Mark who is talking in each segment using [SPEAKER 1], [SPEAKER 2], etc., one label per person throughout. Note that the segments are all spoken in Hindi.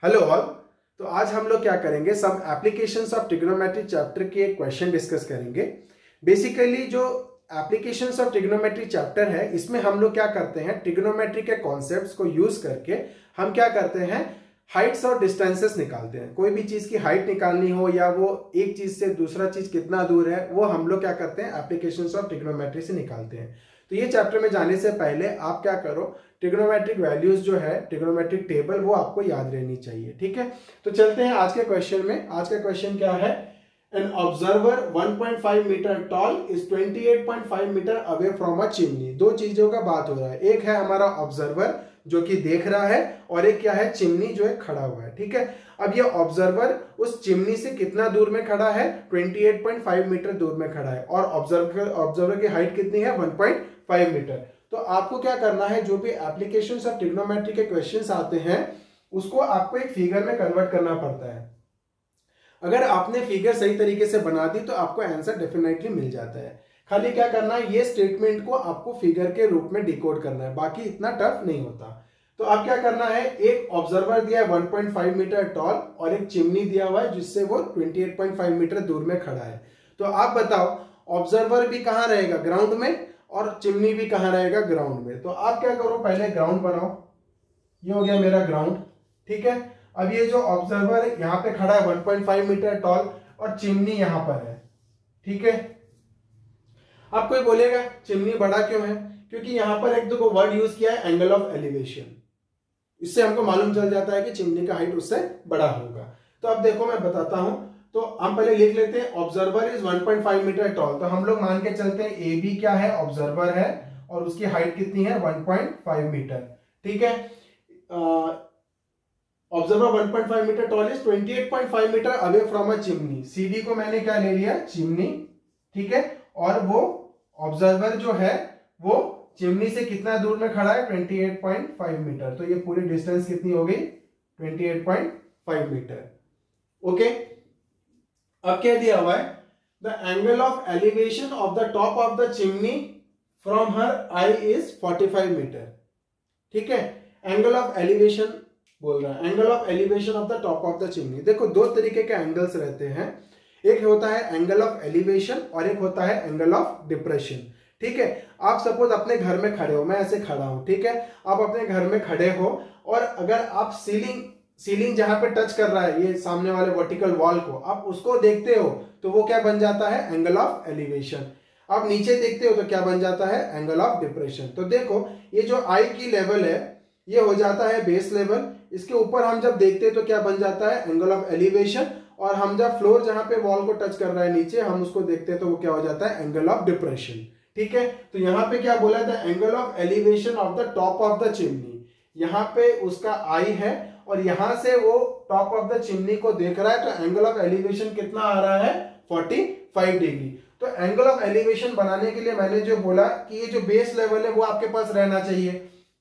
[SPEAKER 1] Hello all. तो आज हम लोग क्या करेंगे, सब एप्लीकेशंस ऑफ ट्रिग्नोमेट्री चैप्टर के क्वेश्चन डिस्कस करेंगे। बेसिकली जो एप्लीकेशंस ऑफ ट्रिग्नोमेट्री चैप्टर है, इसमें हम लोग क्या करते हैं, ट्रिग्नोमेट्री के कॉन्सेप्ट्स को यूज करके हम क्या करते हैं, हाइट्स और डिस्टेंसेस निकालते हैं। कोई भी चीज की हाइट निकालनी हो या वो एक चीज से दूसरा चीज कितना दूर है, वो हम लोग क्या करते हैं, एप्लीकेशंस ऑफ ट्रिग्नोमेट्री से निकालते हैं। तो ये चैप्टर में जाने से पहले आप क्या करो, ट्रिग्नोमेट्रिक वैल्यूज जो है, ट्रिग्नोमेट्रिक टेबल, वो आपको याद रहनी चाहिए। ठीक है, तो चलते हैं आज के क्वेश्चन में। आज का क्वेश्चन क्या है, an observer 1.5 metre tall is 28.5 metre away from a chimney. दो चीजों का बात हो रहा है, एक है हमारा ऑब्जर्वर जो कि देख रहा है, और एक क्या है, चिमनी जो है खड़ा हुआ है। ठीक है, अब ये ऑब्जर्वर उस चिमनी से कितना दूर में खड़ा है, 28.5 मीटर दूर में खड़ा है, और ऑब्जर्वर की हाइट कितनी है, 1.5 मीटर। तो आपको क्या करना है, जो भी एप्लीकेशंस ऑफ ट्रिग्नोमेट्री के क्वेश्चंस आते हैं उसको आपको एक फिगर में कन्वर्ट करना पड़ता है। अगर आपने फिगर सही तरीके से बना दी तो आपको आंसर डेफिनेटली मिल जाता है। खाली क्या करना है, ये स्टेटमेंट को आपको फिगर के रूप में डिकोड करना है, बाकी इतना टफ नहीं होता। तो अब क्या करना है, एक ऑब्जर्वर दिया है 1.5 मीटर टॉल और एक चिमनी दिया हुआ है जिससे वो 28.5 मीटर दूर में खड़ा है। तो आप बताओ, ऑब्जर्वर भी कहां रहेगा, ग्राउंड में, और चिमनी भी कहां रहेगा, ग्राउंड में। तो आप क्या करो, पहले ग्राउंड बनाओ। ये हो गया मेरा ग्राउंड। ठीक है, अब ये जो ऑब्जर्वर यहां पे खड़ा है 1.5 मीटर टॉल, और चिमनी यहां पर है। ठीक है, आप कोई बोलेगा चिमनी बड़ा क्यों है, क्योंकि यहां पर एक दो वर्ड यूज किया है, एंगल ऑफ एलिवेशन। इससे हमको मालूम चल जाता है कि चिमनी का हाइट उससे बड़ा होगा। तो अब देखो मैं बताता हूं, तो हम पहले लिख लेते हैं, ऑब्जर्वर इज 1.5 मीटर टॉल। तो हम लोग मान के चलते हैं ए बी क्या है, ऑब्जर्वर है, और उसकी हाइट कितनी है, 1.5 मीटर। ठीक है, observer 1.5 metre tall is 28.5 metre away from a chimney. CD को मैंने क्या ले लिया, चिमनी। ठीक है, और वो ऑब्जर्वर जो है वो चिमनी से कितना दूर में खड़ा है, 28.5 मीटर। तो ये पूरी डिस्टेंस कितनी हो गई, 28.5 मीटर। ओके, अब क्या दिया हुआ है, the angle of elevation of the top of the chimney from her eye is 45 metre. ठीक है, एंगल ऑफ एलिवेशन बोल रहा है, angle of elevation of the top of the chimney. देखो दो तरीके के एंगल्स रहते हैं, एक होता है एंगल ऑफ एलिवेशन और एक होता है एंगल ऑफ डिप्रेशन। ठीक है, आप सपोज अपने घर में खड़े हो, मैं ऐसे खड़ा हूं। ठीक है, आप अपने घर में खड़े हो, और अगर आप सीलिंग जहां पे टच कर रहा है, ये सामने वाले वर्टिकल वॉल को, आप उसको देखते हो तो वो क्या बन जाता है, एंगल ऑफ एलिवेशन। आप नीचे देखते हो तो क्या बन जाता है, एंगल ऑफ डिप्रेशन। तो देखो ये जो आई की लेवल है ये हो जाता है बेस लेवल, इसके ऊपर हम जब देखते हैं तो क्या बन जाता है, एंगल ऑफ एलिवेशन, और हम जब फ्लोर जहां पे वॉल को टच कर रहा है नीचे, हम उसको देखते हैं तो वो क्या हो जाता है, एंगल ऑफ डिप्रेशन। ठीक है, तो यहां पे क्या बोला था, angle of elevation of the top of the chimney. यहां पे उसका आई है और यहां से वो टॉप ऑफ द चिमनी को देख रहा है, तो एंगल ऑफ एलिवेशन कितना आ रहा है, 45 डिग्री। तो एंगल ऑफ एलिवेशन बनाने के लिए मैंने जो बोला कि ये जो बेस लेवल है वो आपके पास रहना चाहिए,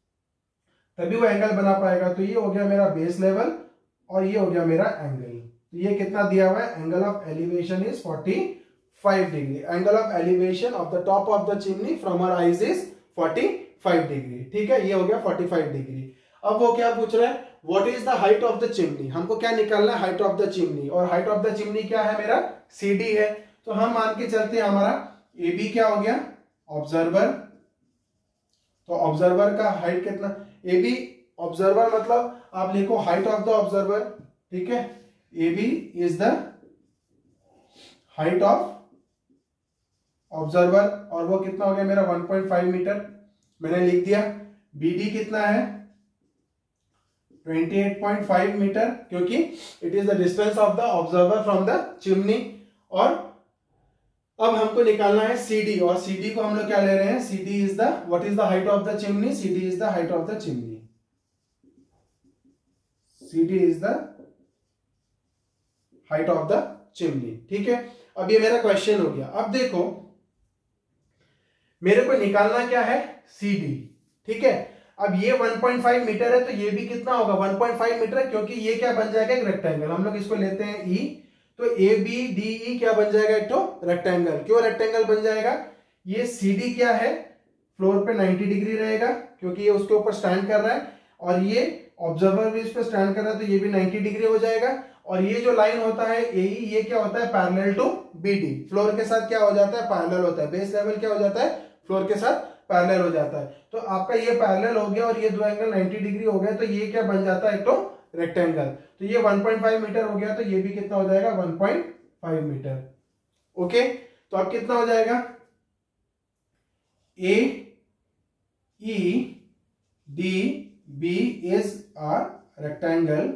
[SPEAKER 1] तभी वो एंगल बना पाएगा। तो ये हो गया मेरा बेस लेवल और ये हो गया मेरा एंगल। तो ये कितना दिया हुआ है, angle of elevation is 45 degree. Angle of elevation of the top of the chimney from our eyes is 45 degree. ठीक है, ये हो गया 45 डिग्री। अब वो क्या पूछ रहा है, what is the height of the chimney. हमको क्या निकालना है, हाइट ऑफ द चिमनी, और हाइट ऑफ द चिमनी क्या है, मेरा सीडी है। तो हम मान के चलते हैं हमारा ए बी क्या हो गया, ऑब्जर्वर। तो ऑब्जर्वर का हाइट कितना, ए बी ऑब्जर्वर मतलब आप लिखो हाइट ऑफ द ऑब्जर्वर। ठीक है, A B is the height of observer, और वो कितना हो गया मेरा 1.5 मीटर, मैंने लिख दिया। बी डी कितना है, 28.5 मीटर, क्योंकि it is the distance of the observer from the chimney. और अब हमको निकालना है CD, और CD को हम लोग क्या ले रहे हैं, CD is the, what is the height of the chimney, CD is the height of the chimney, CD is the height of the chimney. ठीक है, अब ये मेरा क्वेश्चन हो गया। अब देखो मेरे को निकालना क्या है, CD। ठीक है, अब ये 1.5 मीटर है तो ये भी कितना होगा, 1.5 मीटर, क्योंकि ये क्या बन जाएगा, एक रेक्टेंगल। हम लोग इसको लेते हैं E, तो ए बी डी ई क्या बन जाएगा, एक तो रेक्टेंगल। क्यों रेक्टेंगल बन जाएगा, ये CD क्या है, फ्लोर पे 90 डिग्री रहेगा क्योंकि ये उसके ऊपर स्टैंड कर रहा है, और ये ऑब्जर्वर भी इस पे स्टैंड कर रहा है तो ये भी 90 डिग्री हो जाएगा। और ये जो लाइन होता है AE, ये क्या होता है, पैरेलल टू BD, फ्लोर के साथ क्या हो जाता है, पैरेलल होता है। बेस लेवल क्या हो जाता है, फ्लोर के साथ पैरेलल हो जाता है। तो आपका ये पैरेलल हो गया और ये दो एंगल 90 डिग्री हो गए, तो ये क्या बन जाता है, एक तो रेक्टेंगल। तो ये 1.5 मीटर हो गया, तो ये भी कितना हो जाएगा, 1.5 मीटर। ओके, तो अब कितना हो जाएगा, AEDB is a rectangle,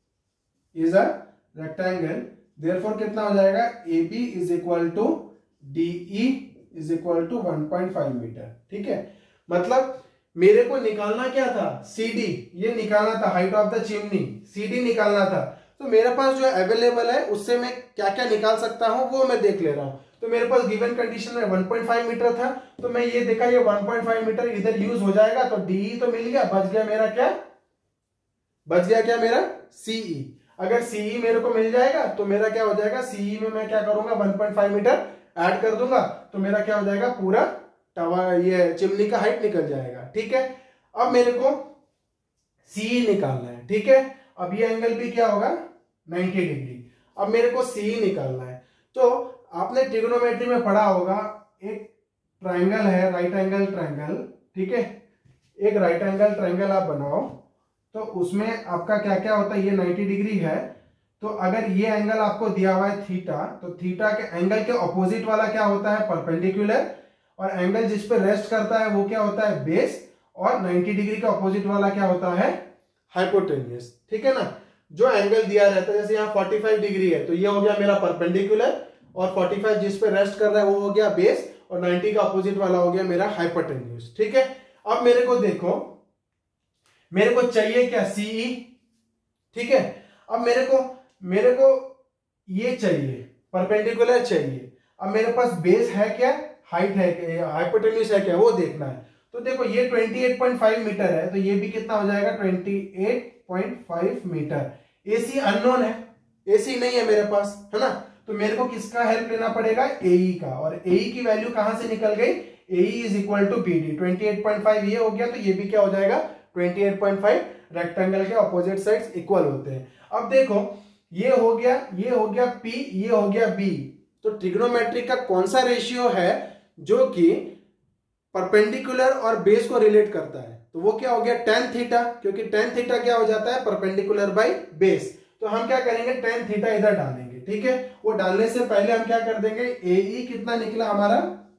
[SPEAKER 1] therefore कितना हो जाएगा, AB is equal to DE is equal to 1.5 metre. ठीक है, मतलब मेरे को निकालना क्या था, CD, ये निकालना था, height of the chimney, CD निकालना था। तो मेरे पास जो अवेलेबल है उससे मैं क्या क्या निकाल सकता हूं वो मैं देख ले रहा हूं। तो मेरे पास गिवन कंडीशन में 1.5 मीटर था, तो मैं ये देखा ये 1.5 मीटर इधर यूज हो जाएगा, तो DE तो मिल गया, बच गया मेरा क्या, मेरा CE। अगर CE मेरे को मिल जाएगा तो मेरा क्या हो जाएगा, CE में मैं क्या करूंगा, 1.5 मीटर ऐड कर दूंगा, तो मेरा क्या हो जाएगा, पूरा टावर, ये चिमनी का हाइट निकल जाएगा। ठीक है, अब मेरे को CE निकालना है। ठीक है, अब ये एंगल भी क्या होगा, 90 डिग्री। अब मेरे को CE निकालना है। तो आपने ट्रिग्नोमेट्री में पढ़ा होगा, एक ट्राइंगल है, राइट एंगल ट्राइंगल। ठीक है, एक राइट एंगल ट्राइंगल आप बनाओ, तो उसमें आपका क्या क्या होता है, ये 90 डिग्री है। तो अगर ये एंगल आपको दिया हुआ है थीटा, तो थीटा के एंगल के ऑपोजिट वाला क्या होता है, परपेंडिकुलर, और एंगल जिस पे रेस्ट करता है वो क्या होता है, बेस, और 90 डिग्री के ऑपोजिट वाला क्या होता है, हाइपोटेन्यूज। ठीक है ना, जो एंगल दिया रहता है, जैसे यहाँ 45 डिग्री है, तो ये हो गया मेरा परपेंडिकुलर, और 45 जिस पे रेस्ट कर रहा है वो हो गया बेस, और 90 का ऑपोजिट वाला हो गया मेरा हाइपोटेन्यूज। ठीक है, अब मेरे को देखो, मेरे को चाहिए क्या, CE। ठीक है, अब मेरे को ये चाहिए, परपेंडिकुलर चाहिए। अब मेरे पास बेस है क्या, हाइट है क्या, हाइपोटेन्यूज है क्या, वो देखना है। तो देखो ये 28.5 मीटर है, तो ये भी कितना हो जाएगा, 28.5 मीटर। AC अननोन है, AC नहीं है मेरे पास, है ना, तो मेरे को किसका हेल्प लेना पड़ेगा, AE का। और AE की वैल्यू कहां से निकल गई, AE is equal to BD। 28.5 ये हो गया, तो ये भी क्या हो जाएगा, 28.5। रेक्टेंगल के ऑपोजिट साइड्स इक्वल होते हैं। अब देखो ये हो गया P, ये हो गया B। तो ट्रिग्नोमेट्री का कौन सा रेशियो है जो कि परपेंडिकुलर और बेस को रिलेट करता है, तो वो क्या हो गया, tan थीटा, क्योंकि tan थीटा क्या हो जाता है, परपेंडिकुलर बाई बेस। तो हम क्या करेंगे, tan थीटा इधर डालेंगे। ठीक है, वो डालने से पहले हम क्या कर देंगे, AE कितना निकला हमारा,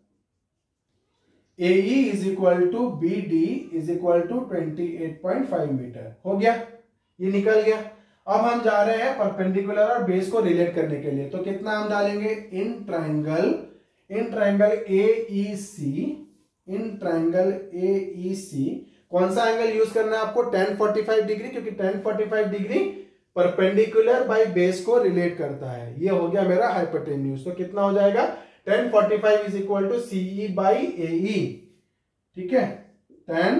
[SPEAKER 1] AE is equal to BD is equal to 28.5 metre. हो गया, ये निकल गया। अब हम जा रहे हैं परपेंडिकुलर और बेस को रिलेट करने के लिए, तो कितना हम डालेंगे, इन ट्राइंगल AEC, कौन सा एंगल यूज करना है आपको, tan 45 डिग्री, क्योंकि tan 45 degree perpendicular by base को रिलेट करता है। ये हो गया मेरा हाइपोटेन्यूज। तो कितना हो जाएगा, tan 45 is equal to CE by AE। ठीक है, tan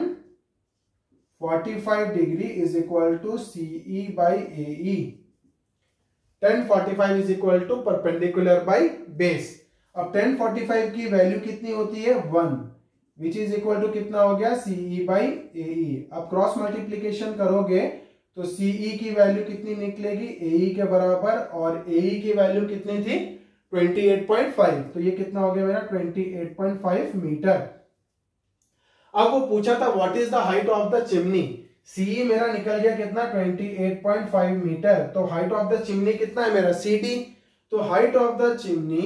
[SPEAKER 1] 45 डिग्री is equal to CE by AE। tan 45 is equal to perpendicular by base. अब tan 45 की वैल्यू कितनी होती है, 1, विच इज इक्वल टू कितना हो गया, CE बाई AE। अब क्रॉस मल्टीप्लीकेशन करोगे तो CE की वैल्यू कितनी निकलेगी, AE के बराबर, और AE की वैल्यू कितनी थी, 28.5। तो ये कितना हो गया मेरा, 28.5 मीटर। अब वो पूछा था what is the height of the chimney, CE मेरा निकल गया कितना, 28.5 मीटर। तो हाइट ऑफ द चिमनी कितना है मेरा, CD। तो height of the chimney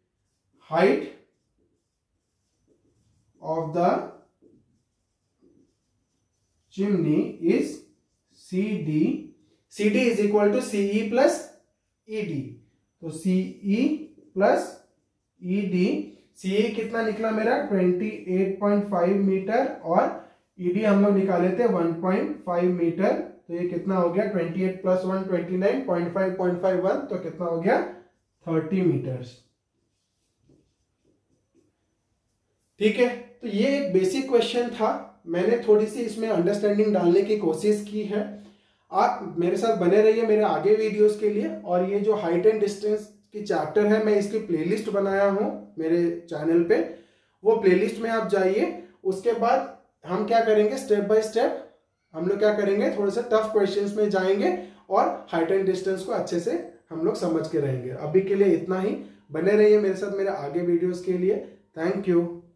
[SPEAKER 1] is CD is equal to CE plus ED। तो CE प्लस ED, CE कितना निकला मेरा, 28.5 मीटर, और ED हम लोग निकाले थे 1.5 मीटर। तो ये कितना हो गया, 28 प्लस 1 29, 0.5 तो कितना हो गया, 30 मीटर्स। ठीक है, तो ये एक बेसिक क्वेश्चन था, मैंने थोड़ी सी इसमें अंडरस्टैंडिंग डालने की कोशिश की है। आप मेरे साथ बने रहिए मेरे आगे वीडियोस के लिए। और ये जो हाइट एंड डिस्टेंस की चैप्टर है, मैं इसकी प्लेलिस्ट बनाया हूं मेरे चैनल पे, वो प्लेलिस्ट में आप जाइए। उसके बाद हम क्या करेंगे, स्टेप बाय स्टेप हम लोग क्या करेंगे, थोड़े से टफ क्वेश्चंस में जाएंगे और हाइट एंड डिस्टेंस को अच्छे से हम लोग समझ के रहेंगे। अभी के लिए इतना ही, बने रहिए मेरे साथ मेरे आगे वीडियोस के लिए। Thank you.